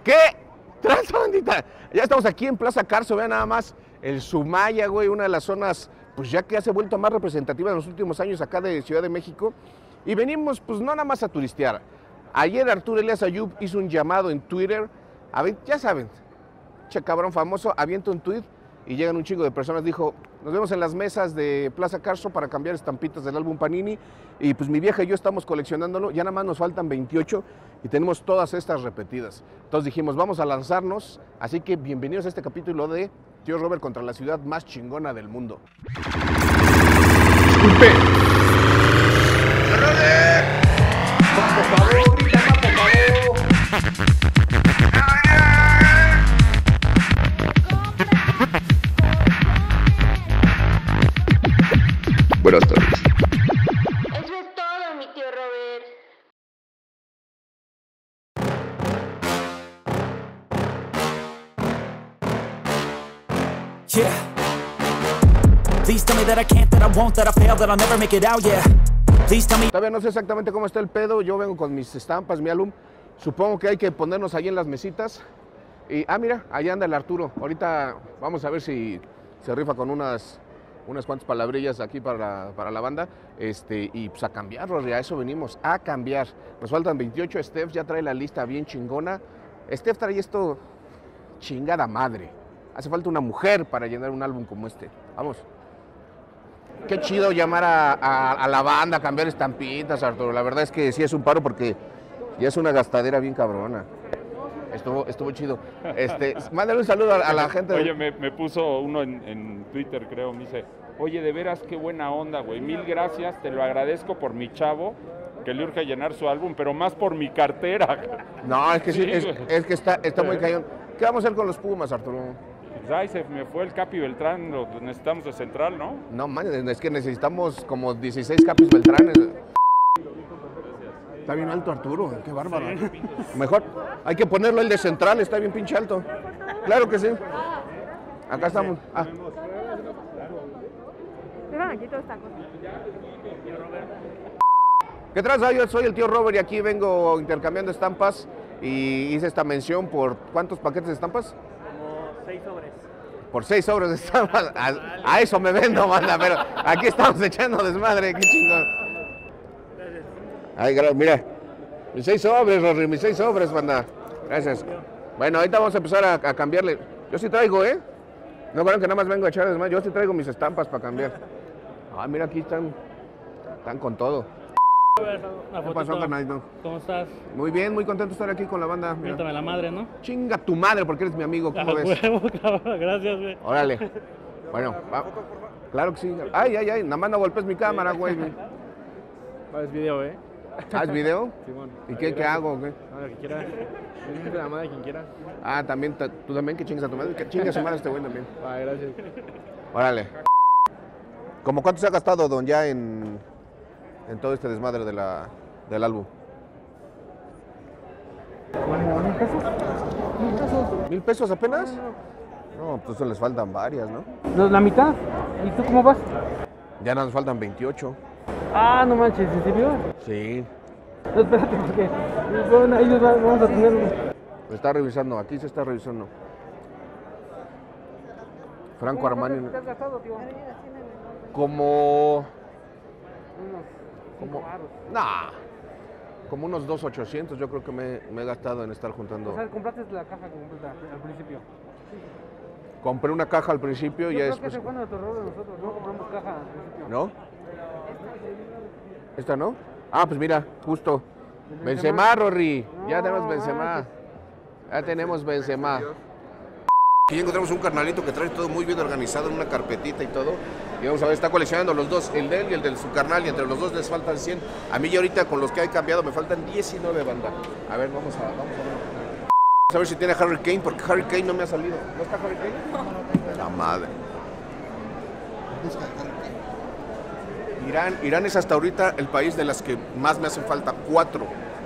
¿Qué? Tranza, bandita. Ya estamos aquí en Plaza Carso, vean nada más. El Sumaya, güey, una de las zonas, pues ya que se ha vuelto más representativa en los últimos años acá de Ciudad de México. Y venimos, pues no nada más a turistear. Ayer Arturo Elías Ayub hizo un llamado en Twitter. Ya saben, che cabrón famoso, avienta un tweet y llegan un chingo de personas. Dijo, nos vemos en las mesas de Plaza Carso para cambiar estampitas del álbum Panini. Y pues mi vieja y yo estamos coleccionándolo. Ya nada más nos faltan 28 y tenemos todas estas repetidas. Entonces dijimos, vamos a lanzarnos. Así que bienvenidos a este capítulo de Tío Robert contra la ciudad más chingona del mundo. Disculpe. Buenas tardes. Eso es todo, mi tío Robert. Yeah. Please tell me that I can't, that I won't, that I fail, that I'll never make it out, yeah. Please tell me. Todavía no sé exactamente cómo está el pedo. Yo vengo con mis estampas, mi álbum. Supongo que hay que ponernos ahí en las mesitas. Y, mira, allá anda el Arturo. Ahorita vamos a ver si se rifa con unas cuantas palabrillas aquí para la banda. Y pues a cambiar, Rory, a eso venimos, a cambiar. Nos faltan 28. Steph ya trae la lista bien chingona. Steph trae esto chingada madre. Hace falta una mujer para llenar un álbum como este. Vamos. Qué chido llamar a la banda, a cambiar estampitas, Arturo. La verdad es que sí es un paro porque ya es una gastadera bien cabrona. Estuvo chido. Mándale un saludo a la gente. Oye, me puso uno en Twitter, creo, me dice, oye, de veras, qué buena onda, güey. 1000 gracias, te lo agradezco por mi chavo, que le urge llenar su álbum, pero más por mi cartera. No, es que sí, es que está muy cañón. ¿Qué vamos a hacer con los Pumas, Arturo? Ay, se me fue el Capi Beltrán, lo necesitamos de central, ¿no? No, man, es que necesitamos como 16 Capis Beltranes. Está bien alto, Arturo, qué bárbaro. Sí. Mejor, hay que ponerlo el de central, está bien pinche alto. Claro que sí. Acá estamos. ¿Qué traes? Yo soy el tío Robert y aquí vengo intercambiando estampas y hice esta mención por ¿cuántos paquetes de estampas? Como 6 sobres. Por 6 sobres de estampas. A eso me vendo, banda, pero aquí estamos echando desmadre, qué chingón. Ay, mira, mis 6 sobres, Rory, mis 6 sobres, banda. Gracias. Bueno, ahorita vamos a empezar a cambiarle. Yo sí traigo, ¿eh? No creo que nada más vengo a echar desmadre. Yo sí traigo mis estampas para cambiar. Ah, mira, aquí están con todo. ¿Qué pasó, carnalito? ¿Cómo estás? Muy bien, muy contento de estar aquí con la banda. Miéntame la madre, ¿no? Chinga tu madre porque eres mi amigo, ¿cómo ves? Huevo, cabrón, gracias, güey. Órale. Bueno, claro que sí. Ay, nada más no golpes mi cámara, güey. Es video, ¿eh? ¿Haz video? Simón. ¿Y qué hago? ¿Qué? No, lo que quieras. Miéntame la madre quien quiera. También, tú también, que chingas a tu madre. Que chingas a su madre este güey también. Ay, gracias. Órale. ¿Cómo cuánto se ha gastado, don, ya en todo este desmadre del álbum? ¿1,000 pesos apenas? No, pues eso les faltan varias, ¿no? ¿La mitad? ¿Y tú cómo vas? Ya nos faltan 28. Ah, no manches, ¿en serio? Sí. No, espérate, porque bueno, ahí nos vamos a tener. Se está revisando, aquí se está revisando. Franco Armani. ¿Qué has gastado, tío? Como Nah. como unos 2,800 yo creo que me he gastado en estar juntando. O sea, compraste la caja completa al principio. Compré una caja al principio y ya creo después. que se fue nuestro error de nosotros, no compramos caja al principio. ¿No? ¿Esta no? Pues mira, justo. Benzema, Rory. Ya tenemos Benzema. Ya tenemos Benzema. Aquí encontramos un carnalito que trae todo muy bien organizado en una carpetita y todo. Y vamos a ver, está coleccionando los dos, el de él y el de su carnal, y entre los dos les faltan 100. A mí ya ahorita con los que hay cambiado me faltan 19 banda. A ver, vamos a ver. Vamos a ver si tiene Harry Kane, porque Harry Kane no me ha salido. ¿No está Harry Kane? La madre. Irán es hasta ahorita el país de las que más me hacen falta, 4.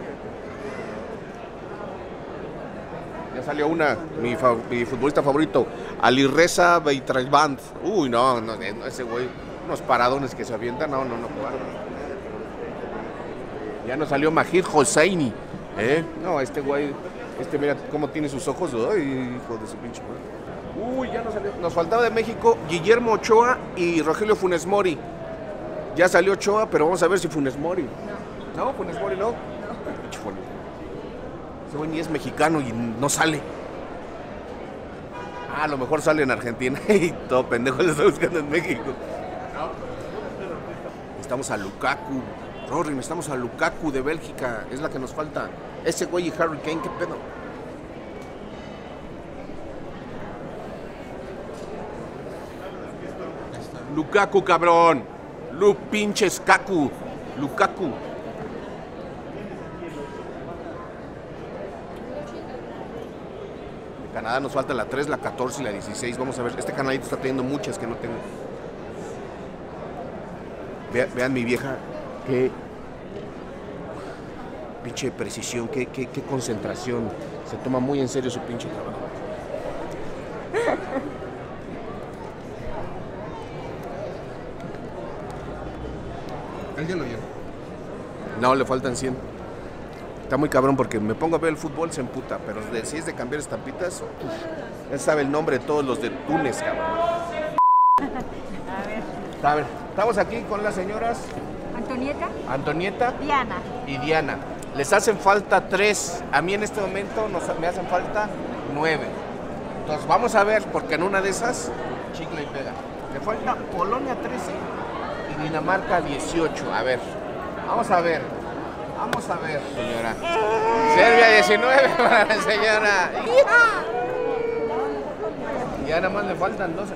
Ya salió una, mi futbolista favorito, Alireza Beitraiband. Uy, no, ese güey, unos paradones que se avientan, no, claro. Ya nos salió Majid Hosseini, ¿eh? No, este güey Mira cómo tiene sus ojos. Ay, hijo de su pinche madre. Uy, ya nos salió. Nos faltaba de México Guillermo Ochoa y Rogelio Funes Mori. Ya salió Ochoa, pero vamos a ver si Funes Mori. No, Funes Mori no. Pinche Funes. Ese güey ni es mexicano y no sale. A lo mejor sale en Argentina y todo pendejo lo está buscando en México. Necesitamos a Lukaku. Rory, necesitamos a Lukaku de Bélgica. Es la que nos falta. Ese güey y Harry Kane, ¿qué pedo? Lukaku, cabrón. Pinches Kaku. Lukaku. De Canadá nos falta la 3, la 14 y la 16. Vamos a ver. Este canalito está teniendo muchas que no tengo. Vean mi vieja. Qué pinche precisión. Qué concentración. Se toma muy en serio su pinche trabajo. ¿Él ya lo lleva? No, le faltan 100. Está muy cabrón porque me pongo a ver el fútbol, se emputa. Pero si es de cambiar estampitas, él sabe el nombre de todos los de Túnez, cabrón. A ver, estamos aquí con las señoras Antonieta Diana y Diana. Les hacen falta 3. A mí en este momento me hacen falta 9. Entonces vamos a ver, porque en una de esas, chicle y pega. Le falta Polonia 13 y Dinamarca 18. A ver, vamos a ver, señora. Serbia 19 para la señora. Ya nada más le faltan 12.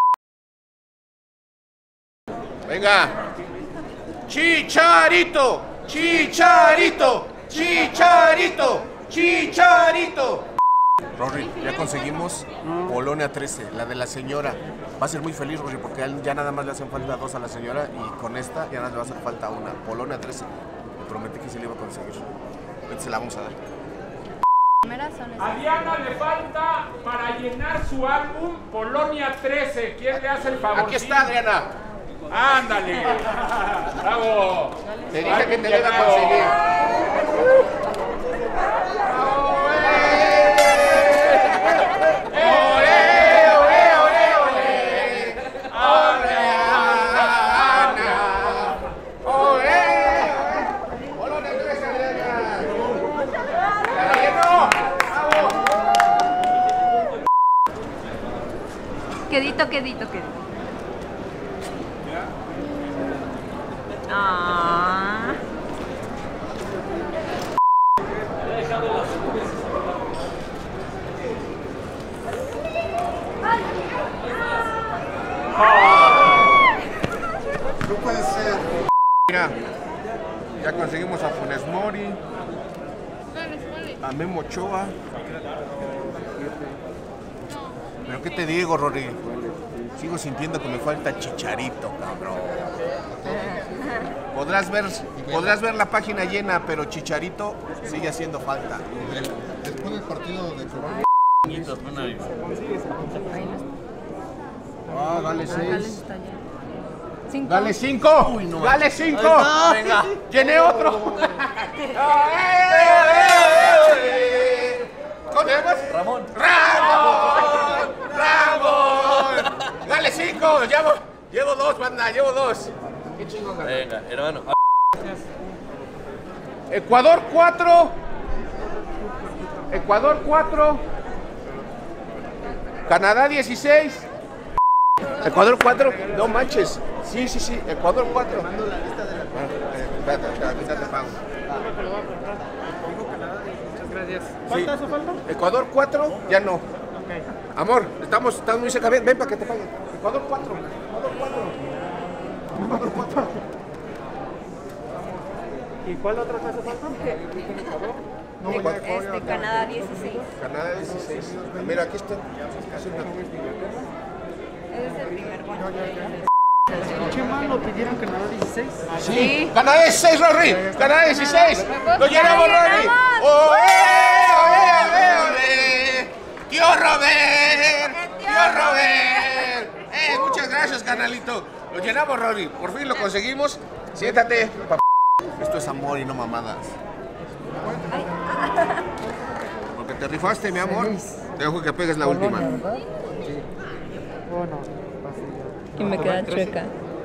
Venga. Chicharito, Chicharito, Chicharito, Chicharito. Rory, ya conseguimos Polonia 13, la de la señora. Va a ser muy feliz, Rory, porque ya nada más le hacen falta 2 a la señora y con esta ya nada más le va a hacer falta 1. Polonia 13. Me prometí que se le iba a conseguir. Ahorita se la vamos a dar. A Diana le falta para llenar su álbum Polonia 13. ¿Quién le hace el favor? Aquí está, Diana. ¡Ándale! ¡Bravo! Te dije que te lo iba a conseguir. Quedito. Ah. No puede ser. Mira, ya conseguimos a Funes Mori, a Memo Ochoa. Pero ¿qué te digo, Rory? Sigo sintiendo que me falta Chicharito, cabrón. Podrás ver la página llena, pero Chicharito sigue haciendo falta. Después del partido de Colombia. Ah, dale 6. Dale 5. Dale 5. Venga. Llené otro. ¿Cómo te llamas? Ramón. Dale 5. Llevo 2, banda. Llevo 2. Qué chingón. Venga, hermano. Ecuador 4. Ecuador 4. Canadá 16. Ecuador 4. No manches. Sí. Ecuador 4. Espérate, te pago. Muchas gracias. ¿Falta eso, falta? Ecuador 4, ya no. Amor, estamos muy cerca. Ven para que te paguen. Ecuador 4. Ecuador 4. ¿Y cuál otra cosa falta? No, Canadá 16. Canadá 16. Mira, aquí está. Ese es el primer bueno. ¿Qué más lo pidieron Canadá 16? Sí. Canadá 16, Rory. Canadá 16. Lo llenamos, Rory. ¡Ole! ¡Tío Robert! Muchas gracias, canalito. Lo llenamos, Rory. Por fin lo conseguimos. Siéntate, papá. Esto es amor y no mamadas. Porque Te rifaste, mi amor. Te dejo que pegues la Colonia, última. ¿verdad? Sí. Bueno, así ya. Y me queda chueca.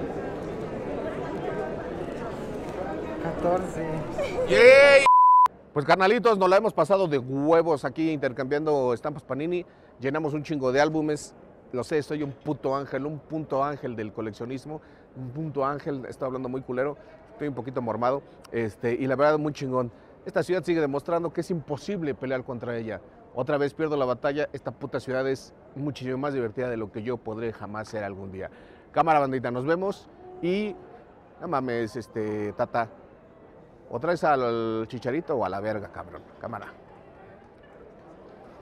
14. ¡Yay! Pues carnalitos, nos la hemos pasado de huevos aquí intercambiando estampas Panini. Llenamos un chingo de álbumes. Lo sé, soy un puto ángel, un punto ángel del coleccionismo. Un punto ángel, estoy hablando muy culero. Estoy un poquito mormado. Y la verdad, muy chingón. Esta ciudad sigue demostrando que es imposible pelear contra ella. Otra vez pierdo la batalla. Esta puta ciudad es muchísimo más divertida de lo que yo podré jamás ser algún día. Cámara, bandita, nos vemos. Y no mames, Tata. O traes al Chicharito o a la verga, cabrón. Cámara.